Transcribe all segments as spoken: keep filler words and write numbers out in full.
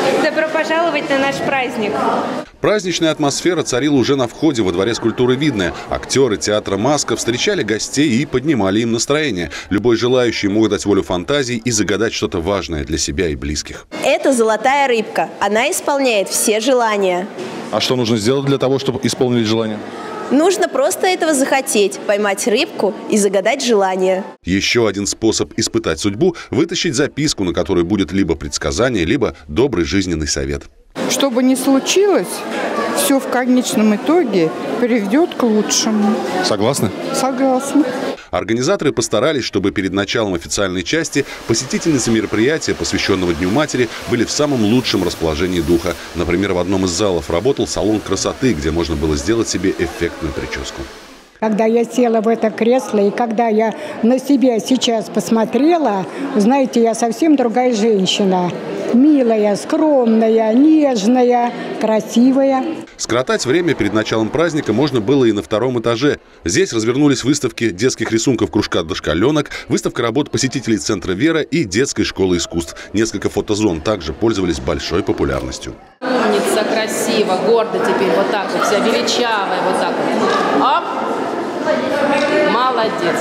Добро пожаловать на наш праздник. Праздничная атмосфера царила уже на входе во Дворец культуры «Видное». Актеры театра «Маска» встречали гостей и поднимали им настроение. Любой желающий мог дать волю фантазии и загадать что-то важное для себя и близких. Это золотая рыбка. Она исполняет все желания. А что нужно сделать для того, чтобы исполнить желание? Нужно просто этого захотеть, поймать рыбку и загадать желание. Еще один способ испытать судьбу – вытащить записку, на которой будет либо предсказание, либо добрый жизненный совет. Что бы ни случилось, все в конечном итоге приведет к лучшему. Согласны? Согласна. Организаторы постарались, чтобы перед началом официальной части посетительницы мероприятия, посвященного Дню матери, были в самом лучшем расположении духа. Например, в одном из залов работал салон красоты, где можно было сделать себе эффектную прическу. Когда я села в это кресло и когда я на себя сейчас посмотрела, знаете, я совсем другая женщина. Милая, скромная, нежная, красивая. Скоротать время перед началом праздника можно было и на втором этаже. Здесь развернулись выставки детских рисунков кружка «Дошкаленок», выставка работ посетителей Центра «Вера» и детской школы искусств. Несколько фотозон также пользовались большой популярностью. Умница, красиво, гордо теперь, вот так вот, вся величавая, вот так вот. Оп! Молодец.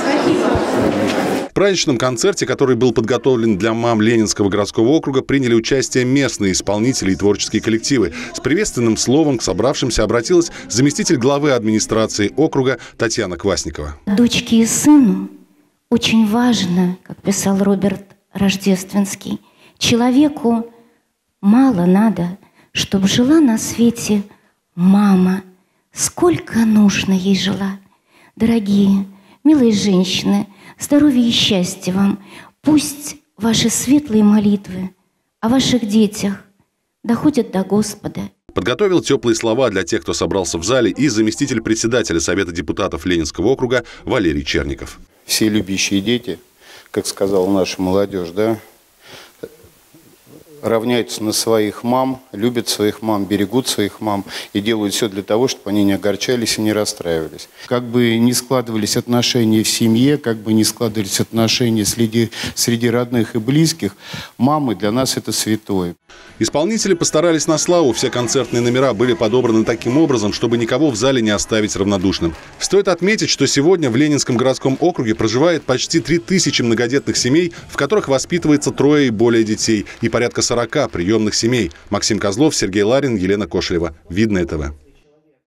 В праздничном концерте, который был подготовлен для мам Ленинского городского округа, приняли участие местные исполнители и творческие коллективы. С приветственным словом к собравшимся обратилась заместитель главы администрации округа Татьяна Квасникова. Дочке и сыну очень важно, как писал Роберт Рождественский, человеку мало надо, чтобы жила на свете мама, сколько нужно ей жила. Дорогие, милые женщины, здоровья и счастья вам. Пусть ваши светлые молитвы о ваших детях доходят до Господа. Подготовил теплые слова для тех, кто собрался в зале, и заместитель председателя Совета депутатов Ленинского округа Валерий Черников. Все любящие дети, как сказала наша молодежь, да, равняются на своих мам, любят своих мам, берегут своих мам и делают все для того, чтобы они не огорчались и не расстраивались. Как бы ни складывались отношения в семье, как бы ни складывались отношения среди, среди родных и близких, мамы для нас это святое. Исполнители постарались на славу. Все концертные номера были подобраны таким образом, чтобы никого в зале не оставить равнодушным. Стоит отметить, что сегодня в Ленинском городском округе проживает почти три тысячи многодетных семей, в которых воспитывается трое и более детей, и порядка сорока приемных семей. Максим Козлов, Сергей Ларин, Елена Кошелева. Видное ТВ.